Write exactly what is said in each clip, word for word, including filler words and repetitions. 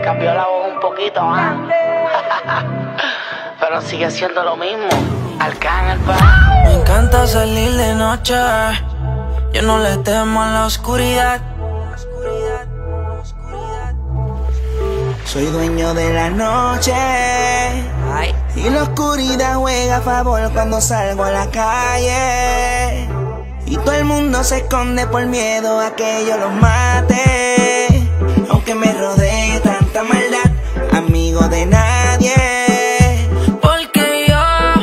cambió la voz un poquito, ¿ah? Pero sigue siendo lo mismo. Arcángel, pa. Me encanta salir de noche. Yo no le temo a la oscuridad. Soy dueño de la noche. Ay. Y la oscuridad juega a favor cuando salgo a la calle. Y todo el mundo se esconde por miedo a que yo los mate. Aunque me rodee tanta maldad, amigo de nadie. Porque yo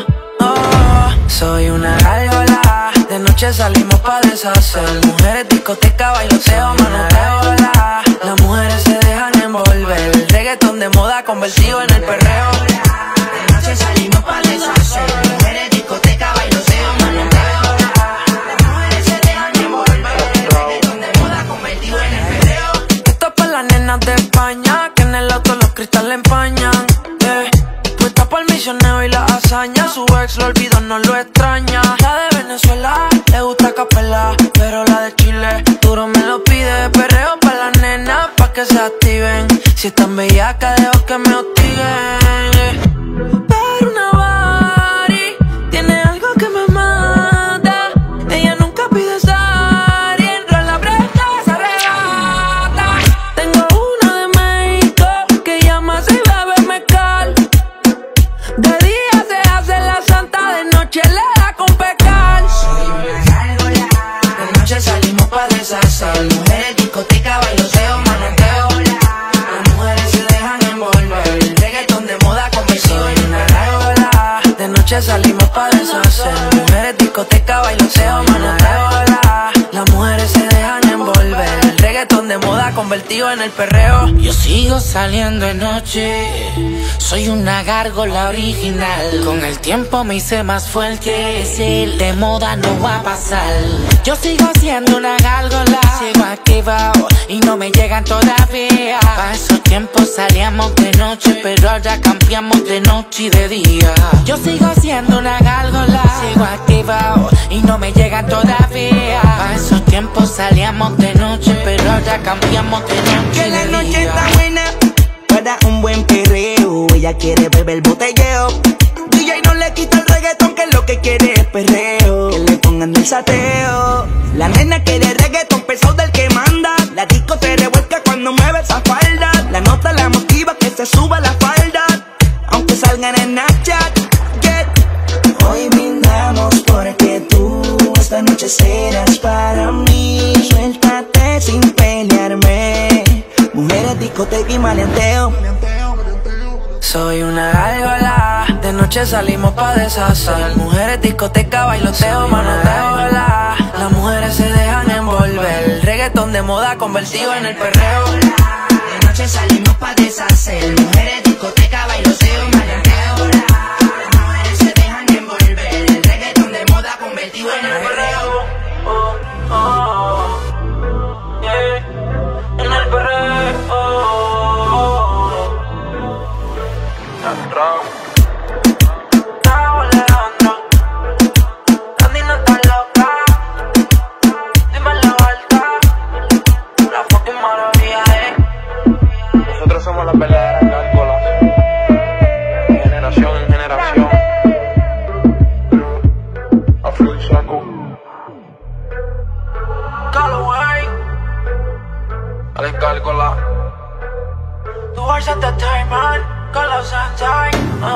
oh, soy una gárgola. De noche salimos pa' deshacer. Mujeres, discoteca, bailoteo, manoteo. Las mujeres se dejan envolver. El reggaetón de moda convertido en el perreo. De noche salimos pa' deshacer. Mujeres, discoteca, bailoteo, manoteo. Las mujeres se dejan envolver. El reggaetón de moda convertido en el perreo. Esto es pa' las nenas de España, que en el auto los cristales empañan. Yeah. Puesta pa' el misionero y la hazaña. Su ex lo olvidó, no lo extraña. La de Venezuela le gusta capela, pero la de Chile duro me lo pide. Perreo pa' las nenas, pa' que se activen. Si están bellacas, dejo que me hostiguen. Pero una body tiene algo que me mata. Ella nunca pide estar y en rol la presta se arrebata. Tengo una de México que llama si bebe mezcal. De día se hace la santa, de noche le da con pecar. Soy una gárgola. De noche salimos pa' deshacer. Mujeres, discoteca, bailoteo, manoteo. Las mujeres se dejan envolver. El reggaetón de moda convertido en una gárgola. De noche salimos pa' deshacer. Mujeres, discoteca, bailoteo, manoteo. Las mujeres se dejan envolver. El reggaetón de moda convertido en el perreo. Yo sigo saliendo de noche. Soy una gárgola original. Con el tiempo me hice más fuerte. Si de moda no va a pasar. Yo sigo siendo una gárgola. Sigo activado y no me llegan todavía. Pa' esos tiempos salíamos de noche, pero ahora cambiamos de noche y de día. Yo sigo siendo una gárgola. Sigo activado y no me llegan todavía. Pa' esos tiempos salíamos de noche, pero ahora cambiamos de noche Que y la de noche día. está buena para un buen perreo. Ella quiere beber botelleo. D J no le quita el reggaetón, que lo que quiere es perreo. Que le pongan el sateo. La nena quiere reggaetón pesado del que manda. La disco te revuelca cuando mueve esa falda. La nota la motiva que se suba la falda, aunque salgan en Snapchat. Yeah. Hoy brindamos porque tú esta noche serás para mí. Suéltate sin pelearme. Mujeres, discoteca y maleanteo. Soy una gárgola. De noche salimos pa' deshacer. Mujeres, discoteca, bailoteo, manoteo. Las mujeres se dejan envolver. El reggaetón de moda convertido en el perreo. De noche salimos pa' deshacer. Mujeres, discoteca, bailoteo, maleanteo. Las mujeres se dejan envolver. El reggaetón de moda convertido en el perreo. Oh, oh, yeah. En el perreo. Raúl Alejandro, Andy no está loca. Dímelo alta. La fucking maravilla, eh. Nosotros somos las verdaderas gárgolas, de generación en generación. Afro y Saco, Callaway, Alex Gárgola. The World's Entertainment, con los Sunshine.